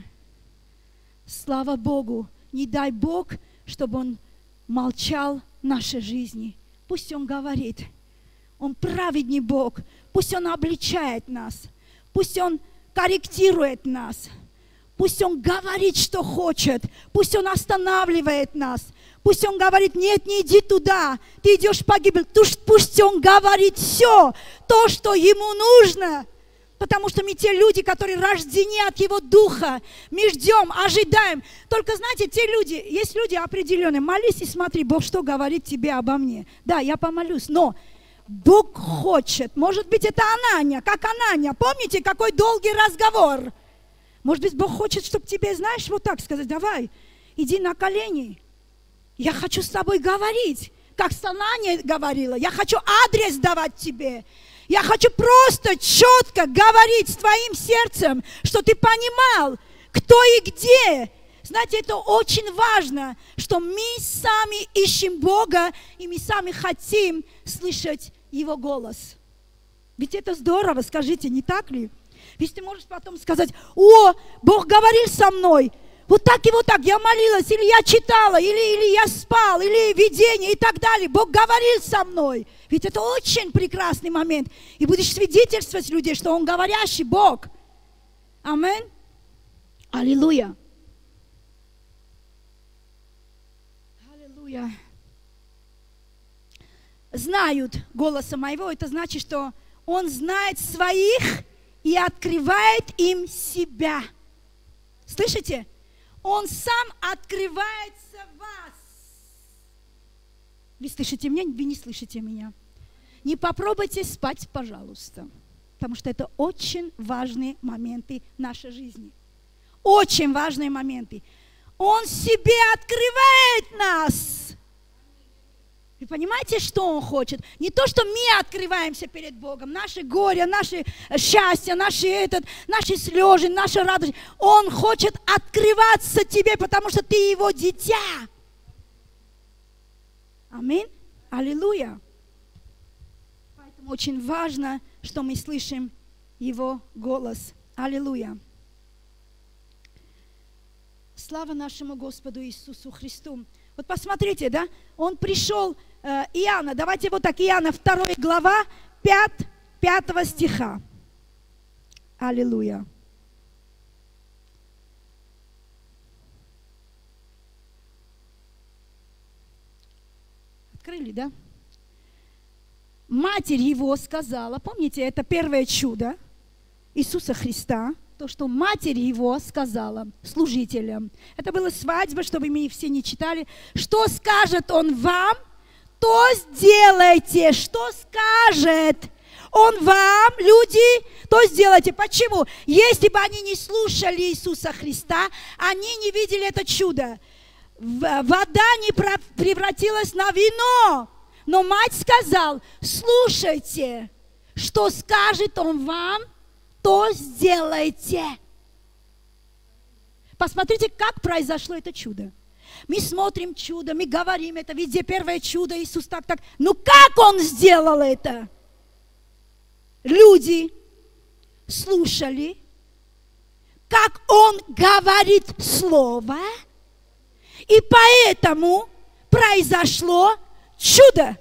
Слава Богу. Не дай Бог, чтобы Он молчал в нашей жизни. Пусть Он говорит. Он праведный Бог. Пусть Он обличает нас. Пусть Он корректирует нас. Пусть Он говорит, что хочет. Пусть Он останавливает нас. Пусть Он говорит, нет, не иди туда, ты идешь в погибель. Пусть Он говорит все, то, что Ему нужно. Потому что мы те люди, которые рождены от Его Духа. Мы ждем, ожидаем. Только, знаете, те люди, есть люди определенные. Молись и смотри, Бог что говорит тебе обо мне. Да, я помолюсь, но Бог хочет. Может быть, это Ананя, как Ананя. Помните, какой долгий разговор? Может быть, Бог хочет, чтобы тебе, знаешь, вот так сказать, давай, иди на колени. Я хочу с тобой говорить, как Санане говорила. Я хочу адрес давать тебе. Я хочу просто четко говорить с твоим сердцем, что ты понимал, кто и где. Знаете, это очень важно, что мы сами ищем Бога, и мы сами хотим слышать Его голос. Ведь это здорово, скажите, не так ли? Ведь ты можешь потом сказать: о, Бог говорил со мной, вот так и вот так, я молилась, или я читала, или, или я спал, или видение и так далее. Бог говорил со мной. Ведь это очень прекрасный момент. И будешь свидетельствовать людям, что Он говорящий Бог. Аминь. Аллилуйя. Аллилуйя. Знают голоса моего, это значит, что Он знает своих и открывает им себя. Слышите? Он сам открывается в вас. Вы слышите меня? Вы не слышите меня. Не попробуйте спать, пожалуйста. Потому что это очень важные моменты нашей жизни. Очень важные моменты. Он себе открывает нас. Вы понимаете, что Он хочет? Не то, что мы открываемся перед Богом, наши горе, наши счастья, наши, этот, наши слезы, наши радости. Он хочет открываться тебе, потому что ты Его дитя. Аминь. Аллилуйя. Поэтому очень важно, что мы слышим Его голос. Аллилуйя. Слава нашему Господу Иисусу Христу. Вот посмотрите, да, Он пришел, э, Иоанна, давайте вот так, Иоанна, вторая глава, пятого стиха. Аллилуйя. Открыли, да? Матерь Его сказала, помните, это первое чудо Иисуса Христа, то, что Матерь Его сказала служителям. Это была свадьба, чтобы мы все не читали. Что скажет Он вам, то сделайте. Что скажет Он вам, люди, то сделайте. Почему? Если бы они не слушали Иисуса Христа, они не видели это чудо. Вода не превратилась на вино. Но мать сказала: слушайте, что скажет Он вам, то сделайте. Посмотрите, как произошло это чудо. Мы смотрим чудо, мы говорим это, везде первое чудо, Иисус так, так. Но как Он сделал это? Люди слушали, как Он говорит Слово, и поэтому произошло чудо.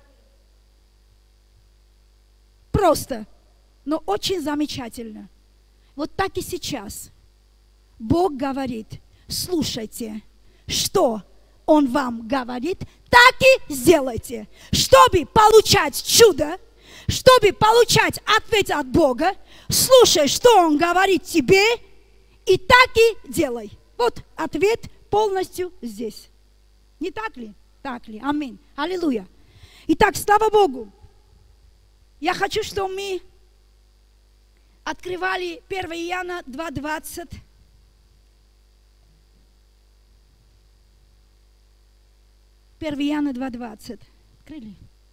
Просто. Но очень замечательно. Вот так и сейчас. Бог говорит: слушайте, что Он вам говорит, так и сделайте. Чтобы получать чудо, чтобы получать ответ от Бога, слушай, что Он говорит тебе, и так и делай. Вот ответ полностью здесь. Не так ли? Так ли? Аминь. Аллилуйя. Итак, слава Богу. Я хочу, чтобы мы открывали первое Иоанна два двадцать. первое Иоанна два двадцать. Открыли?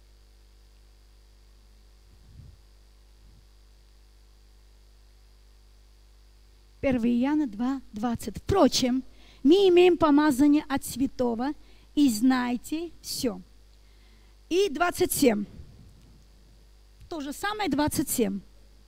первое Иоанна два двадцать. Впрочем, мы имеем помазание от святого, и знайте все. И двадцать семь. То же самое двадцать семь.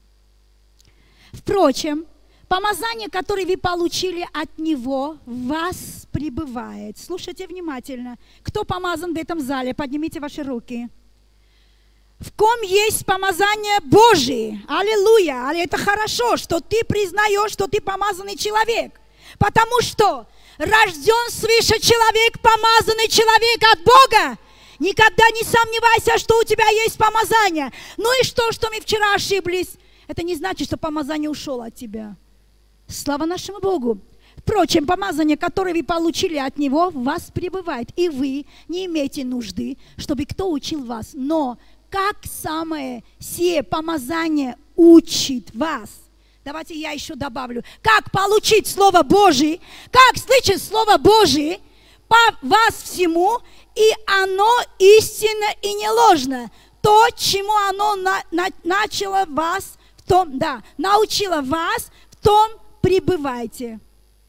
Впрочем, помазание, которое вы получили от Него, в вас пребывает. Слушайте внимательно. Кто помазан в этом зале? Поднимите ваши руки. В ком есть помазание Божие? Аллилуйя! Это хорошо, что ты признаешь, что ты помазанный человек. Потому что рожден свыше человек, помазанный человек от Бога. Никогда не сомневайся, что у тебя есть помазание. Ну и что, что мы вчера ошиблись? Это не значит, что помазание ушло от тебя. Слава нашему Богу. Впрочем, помазание, которое вы получили от Него, в вас пребывает. И вы не имеете нужды, чтобы кто учил вас. Но как самое сие помазание учит вас? Давайте я еще добавлю. Как получить Слово Божие, как слышать Слово Божие по вас всему, и оно истинно и не ложно. То, чему оно на, на, начало вас, в том, да, научило вас, в том пребывайте.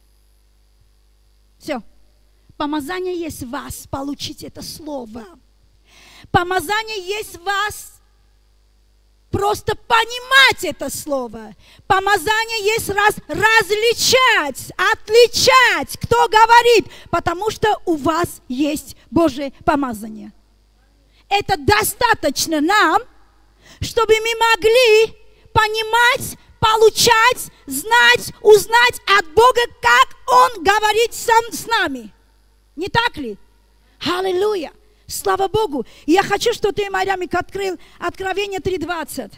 Все. Помазание есть в вас, получить это Слово. Помазание есть в вас, просто понимать это слово. Помазание есть раз различать, отличать, кто говорит, потому что у вас есть Божие помазание. Это достаточно нам, чтобы мы могли понимать, получать, знать, узнать от Бога, как Он говорит сам с нами. Не так ли? Аллилуйя! Слава Богу! И я хочу, чтобы ты, Марямик, открыл Откровение три двадцать.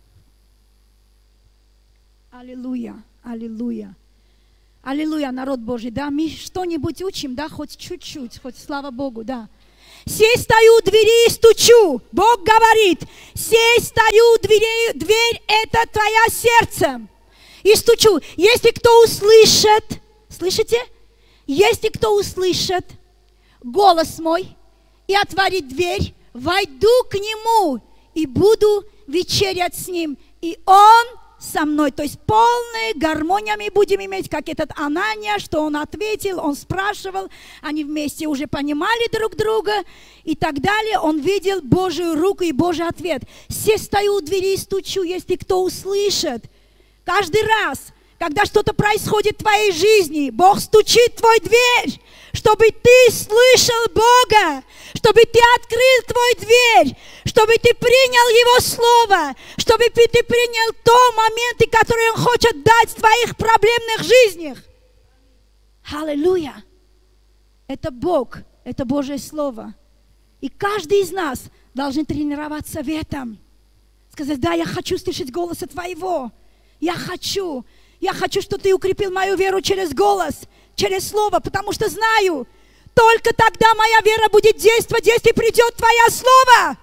Аллилуйя! Аллилуйя! Аллилуйя, народ Божий, да? Мы что-нибудь учим, да? Хоть чуть-чуть, хоть слава Богу, да. «Сей стою у двери и стучу». Бог говорит, «Сей стою у двери, дверь – это твое сердце». И стучу. Если кто услышит, слышите? Если кто услышит голос мой и отворит дверь, войду к нему и буду вечерять с ним, и он со мной. То есть полная гармония мы будем иметь, как этот Анания, что он ответил, он спрашивал, они вместе уже понимали друг друга и так далее. Он видел Божию руку и Божий ответ. «Се стою у двери и стучу, если кто услышит». Каждый раз, когда что-то происходит в твоей жизни, Бог стучит в твою дверь, чтобы ты слышал Бога, чтобы ты открыл твою дверь, чтобы ты принял Его Слово, чтобы ты принял то моменты, которые Он хочет дать в твоих проблемных жизнях. Аллилуйя! Это Бог, это Божье Слово. И каждый из нас должен тренироваться в этом. Сказать, да, я хочу слышать голоса Твоего. Я хочу. Я хочу, чтобы Ты укрепил мою веру через голос, через Слово, потому что знаю, только тогда моя вера будет действовать, если придет Твое Слово.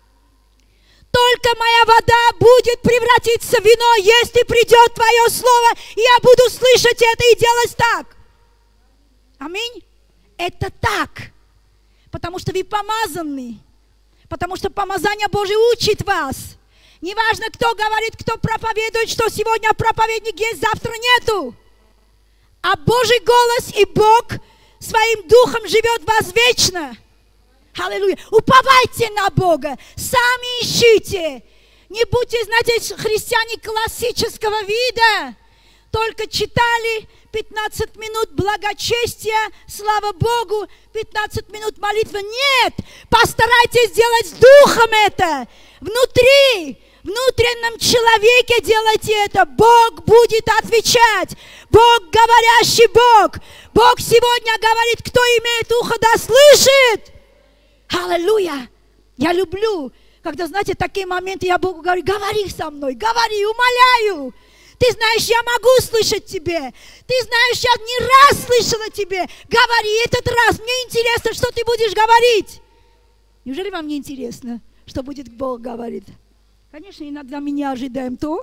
Только моя вода будет превратиться в вино, если придет Твое Слово, и я буду слышать это и делать так. Аминь. Это так. Потому что вы помазаны. Потому что помазание Божие учит вас. Неважно, кто говорит, кто проповедует, что сегодня проповедник есть, завтра нету. А Божий голос и Бог своим духом живет в вас вечно. Аллилуйя. Уповайте на Бога. Сами ищите. Не будьте, знаете, христиане классического вида. Только читали пятнадцать минут благочестия, слава Богу, пятнадцать минут молитвы. Нет, постарайтесь сделать с духом это. Внутри, в внутреннем человеке делайте это. Бог будет отвечать. Бог говорящий Бог. Бог сегодня говорит, кто имеет ухо, да слышит. Аллилуйя. Я люблю, когда, знаете, такие моменты, я Богу говорю, говори со мной, говори, умоляю. Ты знаешь, я могу слышать тебе. Ты знаешь, я не раз слышала тебе. Говори этот раз. Мне интересно, что ты будешь говорить. Неужели вам не интересно, что будет Бог говорит? Конечно, иногда мы не ожидаем то,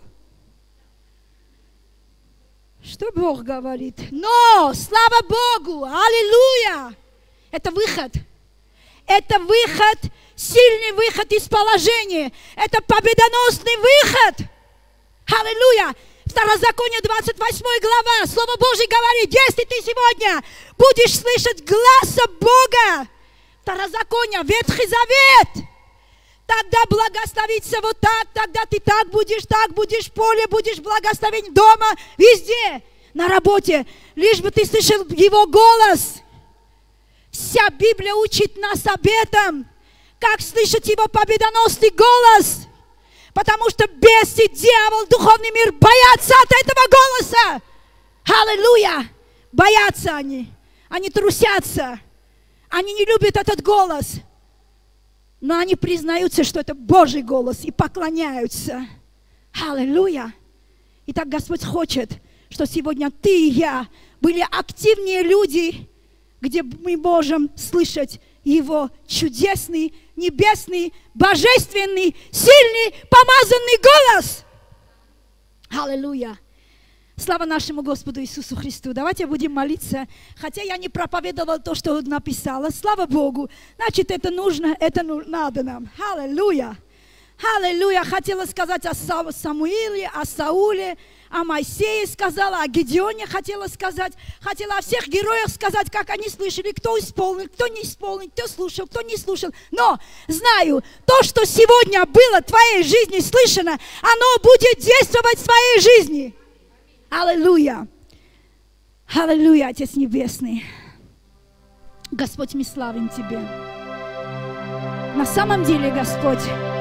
что Бог говорит. Но, слава Богу, аллилуйя, это выход. Это выход, сильный выход из положения. Это победоносный выход. Аллилуйя. Второзаконие, двадцать восьмая глава, Слово Божие говорит, если ты сегодня будешь слышать гласа Бога, Второзаконие, Ветхий Завет, тогда благословится вот так, тогда ты так будешь, так будешь в поле, будешь благословен дома, везде, на работе, лишь бы ты слышал Его голос. Вся Библия учит нас об этом, как слышать Его победоносный голос. Потому что бес и дьявол, духовный мир боятся от этого голоса. Аллилуйя! Боятся они. Они трусятся. Они не любят этот голос. Но они признаются, что это Божий голос и поклоняются. Аллилуйя! Итак, Господь хочет, что сегодня ты и я были активнее люди, где мы можем слышать Его чудесный, небесный, божественный, сильный, помазанный голос. Аллилуйя. Слава нашему Господу Иисусу Христу. Давайте будем молиться. Хотя я не проповедовала то, что написала. Слава Богу. Значит, это нужно, это надо нам. Аллилуйя. Аллилуйя. Хотела сказать о Самуиле, о Сауле, о Моисее сказала, о Гедеоне хотела сказать, хотела о всех героях сказать, как они слышали, кто исполнил, кто не исполнил, кто слушал, кто не слушал. Но знаю, то, что сегодня было в твоей жизни слышано, оно будет действовать в твоей жизни. Аллилуйя! Аллилуйя, Отец Небесный! Господь, мы славим Тебя. На самом деле, Господь,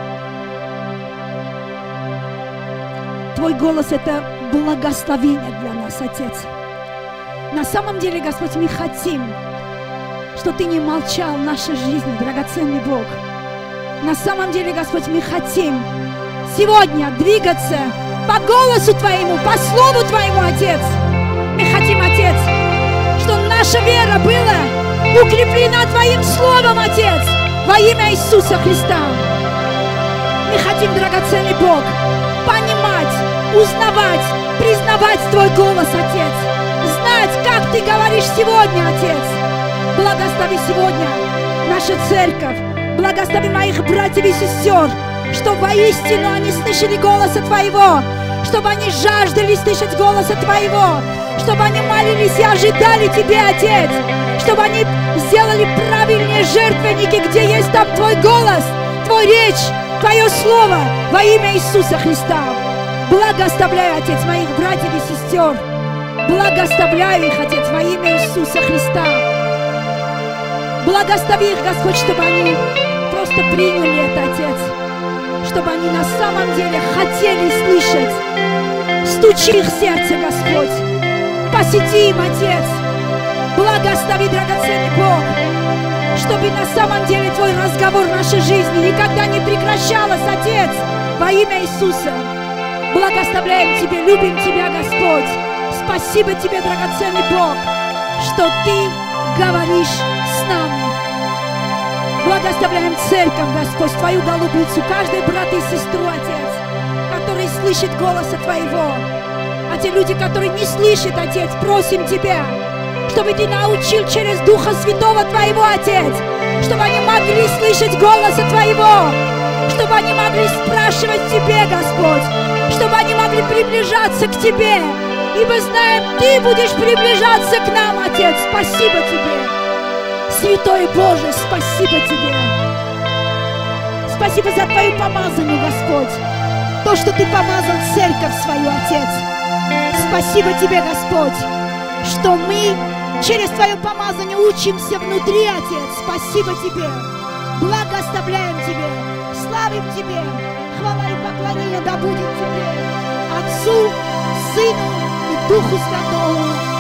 Твой голос – это благословение для нас, Отец. На самом деле, Господь, мы хотим, что Ты не молчал в нашей жизни, драгоценный Бог. На самом деле, Господь, мы хотим сегодня двигаться по голосу Твоему, по Слову Твоему, Отец. Мы хотим, Отец, чтобы наша вера была укреплена Твоим Словом, Отец, во имя Иисуса Христа. Мы хотим, драгоценный Бог, понимать, узнавать, признавать Твой голос, Отец. Знать, как Ты говоришь сегодня, Отец. Благослови сегодня нашу церковь. Благослови моих братьев и сестер, чтобы воистину они слышали голоса Твоего, чтобы они жаждали слышать голоса Твоего, чтобы они молились и ожидали Тебя, Отец, чтобы они сделали правильные жертвенники, где есть там Твой голос, Твой речь, Твое Слово во имя Иисуса Христа. Благословляю, Отец, моих братьев и сестер. Благословляю их, Отец, во имя Иисуса Христа. Благослови их, Господь, чтобы они просто приняли это, Отец, чтобы они на самом деле хотели слышать. Стучи их в сердце, Господь. Посети им, Отец. Благослови, драгоценный Бог, чтобы на самом деле Твой разговор в нашей жизни никогда не прекращалось, Отец, во имя Иисуса. Благословляем Тебя, любим Тебя, Господь. Спасибо Тебе, драгоценный Бог, что Ты говоришь с нами. Благословляем церковь, Господь, Твою голубицу, каждый брат и сестру, Отец, который слышит голоса Твоего. А те люди, которые не слышат, Отец, просим Тебя, чтобы Ты научил через Духа Святого Твоего, Отец, чтобы они могли слышать голоса Твоего, чтобы они могли спрашивать Тебе, Господь, чтобы они могли приближаться к Тебе. Ибо знаем, Ты будешь приближаться к нам, Отец. Спасибо Тебе. Святой Боже, спасибо Тебе. Спасибо за Твое помазание, Господь. То, что Ты помазал церковь свою, Отец. Спасибо Тебе, Господь, что мы через Твое помазание учимся внутри, Отец. Спасибо Тебе. Благословляем Тебе. Славим Тебе. Хвала и поклонение да будет Тебе. Отцу, Сыну и Духу Святому.